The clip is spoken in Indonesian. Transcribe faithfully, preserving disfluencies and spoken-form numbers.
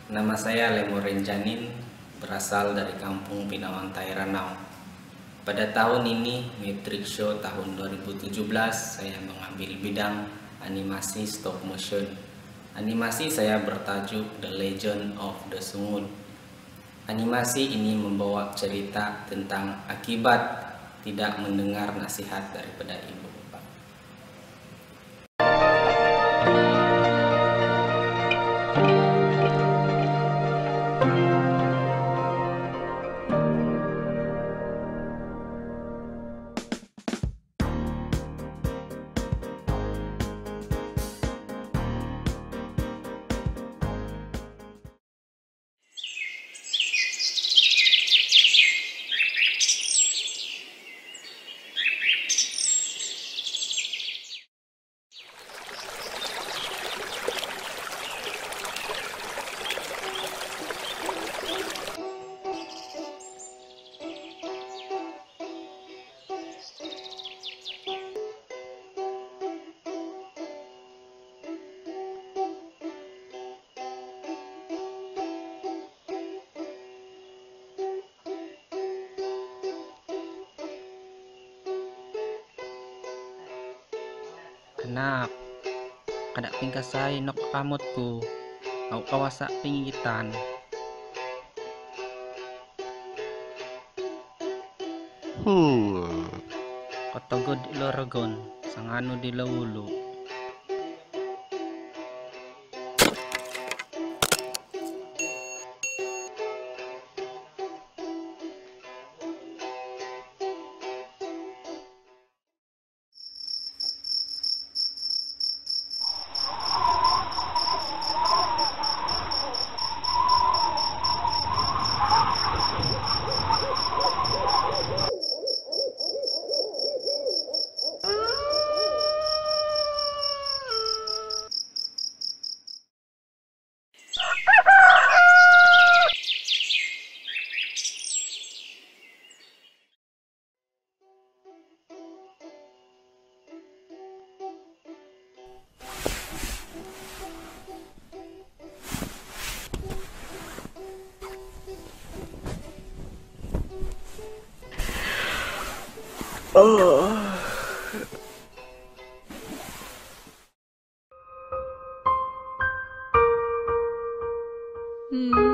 Nama saya Lemoren Janin, berasal dari kampung Pinawang Tairanau. Pada tahun ini, Matrix Show tahun dua ribu tujuh belas, saya mengambil bidang animasi stop motion. Animasi saya bertajuk The Legend of the Sungun. Animasi ini membawa cerita tentang akibat tidak mendengar nasihat daripada ibu bapak. Anak, kada pingkasay nok kamot ko, au kawasa pingitan. Hmm. Kotogod ilorogon, sangano di lawulo. Hmm.